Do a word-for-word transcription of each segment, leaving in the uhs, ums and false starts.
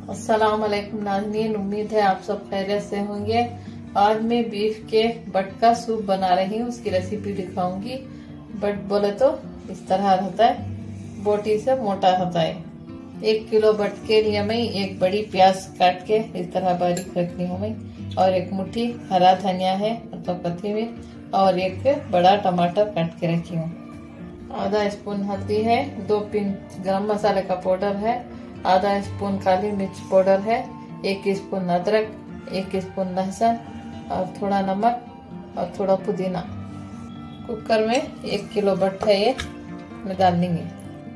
अस्सलाम वालेकुम नाज़रीन, उम्मीद है आप सब खैरियत से होंगे। आज मैं बीफ के बट का सूप बना रही हूँ, उसकी रेसिपी दिखाऊंगी। बट बोले तो इस तरह रहता है, बोटी से मोटा होता है। एक किलो बट के लिए मैं एक बड़ी प्याज काट के इस तरह बारीक रखनी हूँ मैं, और एक मुट्ठी हरा धनिया है मतलब कथी मिर्च, और एक बड़ा टमाटर काट के रखी हूँ। आधा स्पून हल्दी है, दो पिंच गरम मसाले का पाउडर है, आधा स्पून काली मिर्च पाउडर है, एक स्पून अदरक, एक स्पून लहसुन और थोड़ा नमक और थोड़ा पुदीना। कुकर में एक किलो बट है ये मैं डाल देंगे।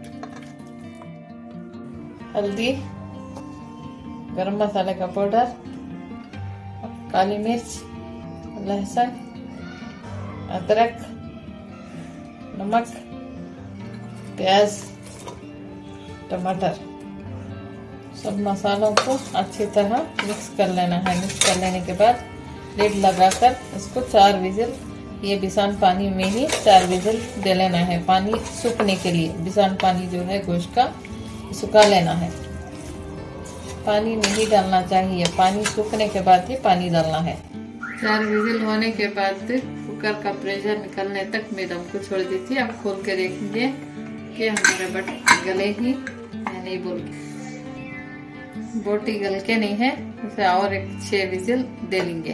हल्दी, गरम मसाले का पाउडर, काली मिर्च, लहसुन, अदरक, नमक, प्याज, टमाटर, सब मसालों को अच्छी तरह मिक्स कर लेना है। मिक्स कर लेने के बाद लिड लगाकर इसको चार विजिल, ये बिसान पानी में ही चार विजिल दे लेना है, पानी सूखने के लिए। बिसान पानी जो है गोश्त का सुखा लेना है, पानी नहीं डालना चाहिए, पानी सूखने के बाद ही पानी डालना है। चार विजिल होने के बाद कुकर का प्रेशर निकलने तक मैं दम को छोड़ दी थी। अब खोल के देखेंगे कि हमारे बट गले ही है नहीं बोल के, बोटी गल के नहीं है, उसे और एक छह विजिल दे लेंगे।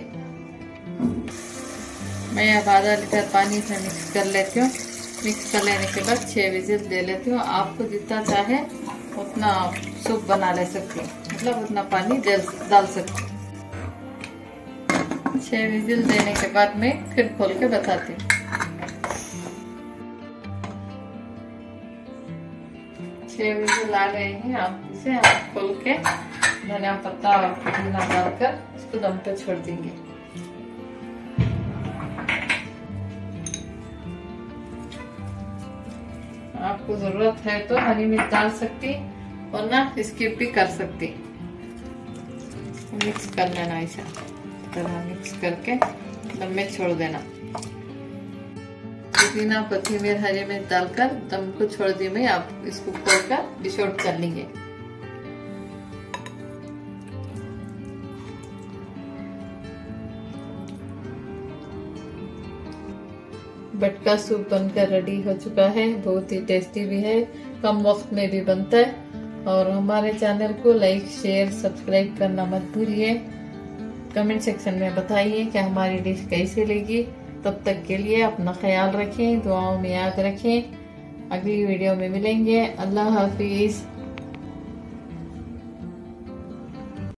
मैं अब आधा लीटर पानी से मिक्स कर लेती हूँ। मिक्स कर लेने के बाद छह विजिल दे लेती हूँ। आपको जितना चाहे उतना सूप बना ले सकते हैं, मतलब उतना पानी डाल सकते हैं। छह विजिल देने के बाद मैं फिर खोल के बताती हूँ। छह विजिल आ गए हैं, आप इसे आप खोल के धनिया पत्ता और पुदीना डालकर इसको दम पे छोड़ देंगे। आपको जरूरत है तो हरी मिर्च डाल सकती, वरना स्किप भी कर सकती। मिक्स कर लेना, ऐसा तरह मिक्स करके दम में छोड़ देना। पुदीना, कोथिमीर, हरी मिर्च डालकर दम को छोड़ दी मैं। आप इसको खोलकर डिश आउट कर लेंगे। बट का सूप बनकर रेडी हो चुका है, बहुत ही टेस्टी भी है, कम वक्त में भी बनता है। और हमारे चैनल को लाइक, शेयर, सब्सक्राइब करना मत भूलिए। कमेंट सेक्शन में बताइए कि हमारी डिश कैसी लगी। तब तक के लिए अपना ख्याल रखें, दुआओं में याद रखें। अगली वीडियो में मिलेंगे। अल्लाह हाफिज।